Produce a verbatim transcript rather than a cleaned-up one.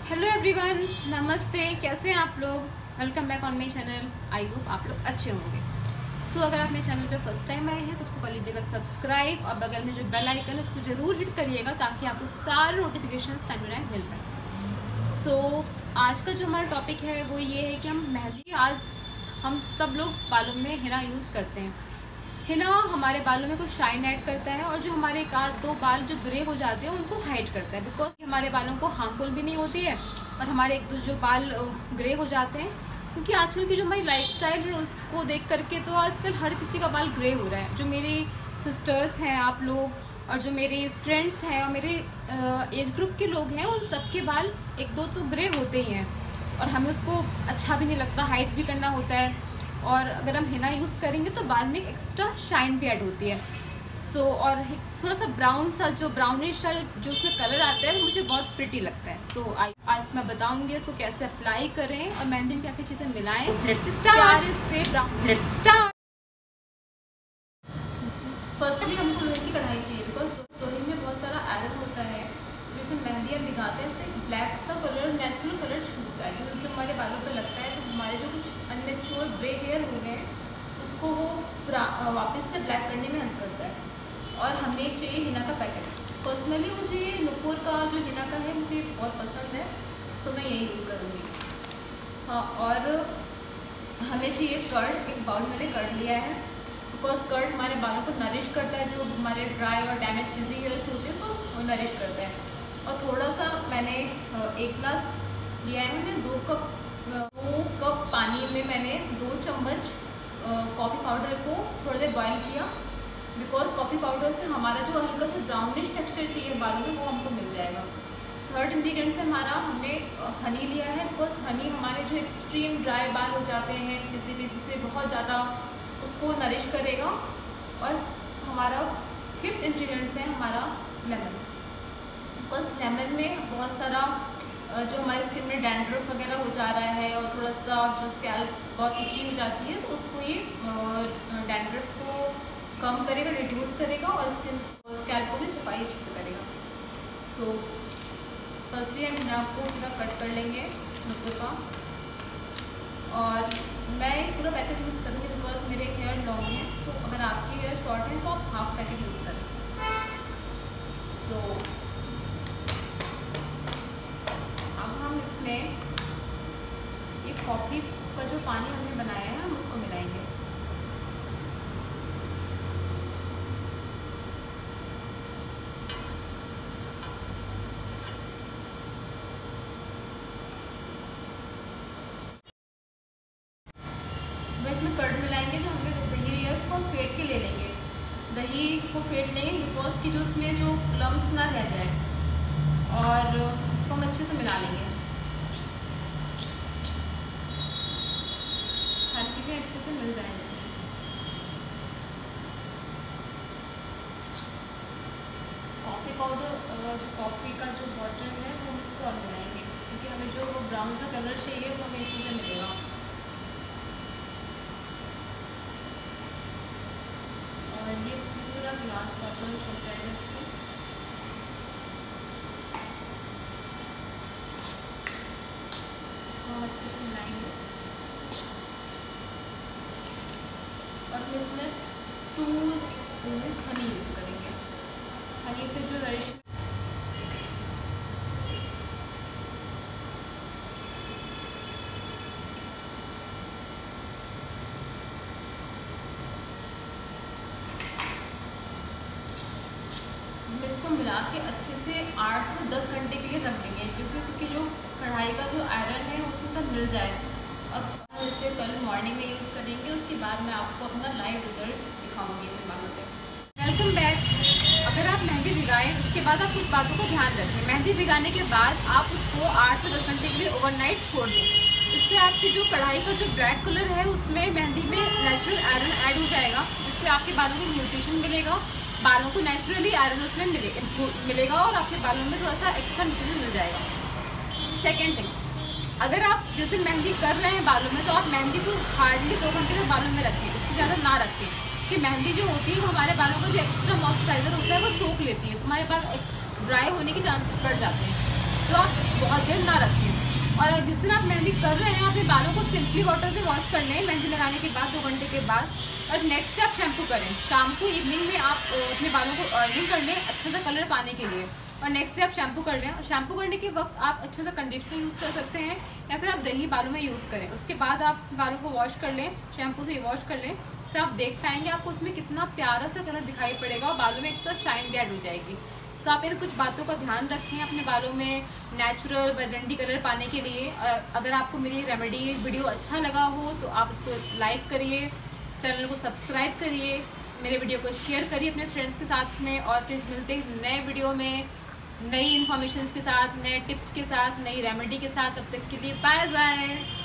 Hello everyone, नमस्ते। कैसे हैं आप लोग? Welcome back on my channel. I hope आप लोग अच्छे होंगे। सो so, अगर आप मेरे चैनल पे फर्स्ट टाइम आए हैं तो उसको कर लीजिएगा सब्सक्राइब और बगल में जो बेल आइकन है उसको ज़रूर हिट करिएगा ताकि आपको सारे नोटिफिकेशंस टाइम टू टाइम मिल पाए। सो आज का जो हमारा टॉपिक है वो ये है कि हम मेहंदी आज हम सब लोग बालों में हिना यूज़ करते हैं। हिना हमारे बालों में कुछ शाइन ऐड करता है और जो हमारे एक आध दो बाल जो ग्रे हो जाते हैं उनको हाइड करता है, बिकॉज हमारे बालों को हार्मफुल भी नहीं होती है और हमारे एक दो जो बाल ग्रे हो जाते हैं, क्योंकि आजकल की जो हमारी लाइफस्टाइल है उसको देख करके तो आजकल हर किसी का बाल ग्रे हो रहा है। जो मेरी सिस्टर्स हैं, आप लोग और जो मेरे फ्रेंड्स हैं और मेरे एज ग्रुप के लोग हैं, उन सबके बाल एक दो तो ग्रे होते ही हैं और हमें उसको अच्छा भी नहीं लगता, हाइड भी करना होता है। और अगर हम हिना यूज़ करेंगे तो बाल में एक एक्स्ट्रा शाइन भी ऐड होती है। सो so, और थोड़ा सा ब्राउन सा जो ब्राउनिश सा जो उसमें कलर आता है मुझे बहुत प्रिटी लगता है। सो so, आज मैं बताऊंगी इसको कैसे अप्लाई करें और मेहंदी में क्या क्या चीज़ें मिलाएं। फर्स्टली हमको लोहे की कढ़ाई चाहिए, बिकॉज लोहे में बहुत सारा आयरन होता है। जैसे मेहंदी हम भिगाते हैं इससे ब्लैक सा कलर, नेचुरल कलर छूटता है जो जो हमारे बालों पर लगता है, तो हमारे जो कुछ अननेचुरल ग्रे हेयर हो गए उसको वो वापस से ब्लैक करने में हेल्प करता है। और हमें चाहिए हिना का पैकेट। पर्सनली मुझे नुपुर का जो हिना का है मुझे बहुत पसंद है, तो मैं यही यूज़ करूँगी। हाँ, और हमें चाहिए कर्ड। एक बाउल मैंने कर्ड लिया है, बिकॉज कर्ड हमारे बालों को नरिश करता है, जो हमारे ड्राई और डैमेज फिजी हेयर्स होते हैं तो वो नरिश करता है। और थोड़ा सा मैंने एक ग्लास लिया है, मैंने दो कप दो कप पानी में मैंने दो चम्मच कॉफ़ी पाउडर को थोड़ी देर बॉयल किया, बिकॉज कॉफ़ी पाउडर से हमारा जो हल्का सा ब्राउनिश टेक्सचर चाहिए बालों में वो हमको मिल जाएगा। थर्ड इंग्रेडिएंट है हमारा, हमने हनी लिया है, बिकॉज हनी हमारे जो एक्सट्रीम ड्राई बाल हो जाते हैं किसी किसी से बहुत ज़्यादा उसको नरिश करेगा। और हमारा फिफ्थ इंग्रेडिएंट्स है हमारा लेमन, बिकॉज लेमन में बहुत सारा जो हमारी स्किन में डैंड्रफ वगैरह हो जा रहा है और थोड़ा सा जो स्कैल्प बहुत इची हो जाती है, तो उसको ये डैंड्रफ को कम करेगा, रिड्यूस करेगा और स्किन स्कैल्प को भी सफाई अच्छे से करेगा। सो फर्स्टली हम आपको पूरा कट कर लेंगे नुपुर का, और मैं पूरा पैकेट यूज़ करूँगी बिकॉज मेरे हेयर लॉन्ग है, तो अगर आपकी हेयर शॉर्ट है तो आप हाफ पैकेट यूज़ करें। सो so, अब हम इसमें ये कॉफ़ी का जो पानी हमने बनाया है हम उसको मिलाएंगे। इसमें कर्ड मिलाएंगे, जो हमने दही है उसको हम फेंट के ले लेंगे। दही को फेंट लेंगे बिकॉज कि जो उसमें जो लम्स ना रह जाए, और इसको हम अच्छे से मिला लेंगे। सारी चीज़ें अच्छे से मिल जाए इसमें। कॉफ़ी पाउडर, जो कॉफ़ी का जो बॉटल है वो हम इसको और मिलाएंगे, क्योंकि हमें जो वो ब्राउन सा कलर चाहिए वो हमें इसी से मिलेगा। ये पूरा ग्लास वाटर हो जाएगा इसको। इसको अच्छे से मिलाएंगे और हम इसमें टू स्पून हनी यूज़ करेंगे। हनी से जो नरिश इसको मिला के अच्छे से आठ से दस घंटे के लिए रख देंगे, क्योंकि क्योंकि जो कढ़ाई का जो आयरन है उसमें सब मिल जाए। और इसे कल मॉर्निंग में यूज़ करेंगे, उसके बाद मैं आपको अपना लाइव रिजल्ट दिखाऊंगी अपने बालों पे। Welcome back. अगर आप मेहंदी भिगाएं उसके बाद आप कुछ बातों को ध्यान रखें। मेहंदी भिगाने के बाद आप उसको आठ से दस घंटे के लिए ओवरनाइट छोड़ दें। इससे आपकी जो कढ़ाई का जो ब्लैक कलर है उसमें मेहंदी में नेचुरल आयरन ऐड हो जाएगा, जिससे आपके बालों को न्यूट्रिशन मिलेगा, बालों को नेचुरली आयरन उसमें मिले, मिलेगा और आपके बालों में थोड़ा सा एक्स्ट्रा न्यूट्रिशन मिल जाएगा। सेकेंड थिंग, अगर आप जिस दिन मेहंदी कर रहे हैं बालों में, तो आप मेहंदी को हार्डली दो घंटे तक बालों में रखें, उससे ज़्यादा ना रखें, कि मेहंदी जो होती है वो हमारे बालों का जो एक्स्ट्रा मॉइस्चराइजर होता है वो सोख लेती है, तो हमारे बाल ड्राई होने के चांसेस बढ़ जाते हैं। तो जो आप बहुत देर ना रखें। और जिस दिन आप मेहंदी कर रहे हैं अपने बालों को सिंपली वाटर से वॉश कर लें मेहंदी लगाने के बाद, दो घंटे के बाद। और नेक्स्ट आप शैम्पू करें, शाम को इवनिंग में आप अपने बालों को ऑयलिंग कर लें अच्छा सा कलर पाने के लिए। और नेक्स्ट डे आप शैम्पू कर लें। और शैम्पू करने के वक्त आप अच्छा सा कंडीशनर यूज़ कर सकते हैं या फिर आप दही बालों में यूज़ करें। उसके बाद आप बालों को वॉश कर लें, शैम्पू से वॉश कर लें, फिर आप देख पाएंगे आपको उसमें कितना प्यारा सा कलर दिखाई पड़ेगा और बालों में एक साथ शाइन भी ऐड हो जाएगी। तो आप इन कुछ बातों का ध्यान रखें अपने बालों में नेचुरल बरगंडी कलर पाने के लिए। अगर आपको मेरी रेमेडी वीडियो अच्छा लगा हो तो आप उसको लाइक करिए, चैनल को सब्सक्राइब करिए, मेरे वीडियो को शेयर करिए अपने फ्रेंड्स के साथ में। और फिर मिलते हैं नए वीडियो में नई इन्फॉर्मेशन के साथ, नए टिप्स के साथ, नई रेमेडी के साथ। तब तक के लिए बाय बाय।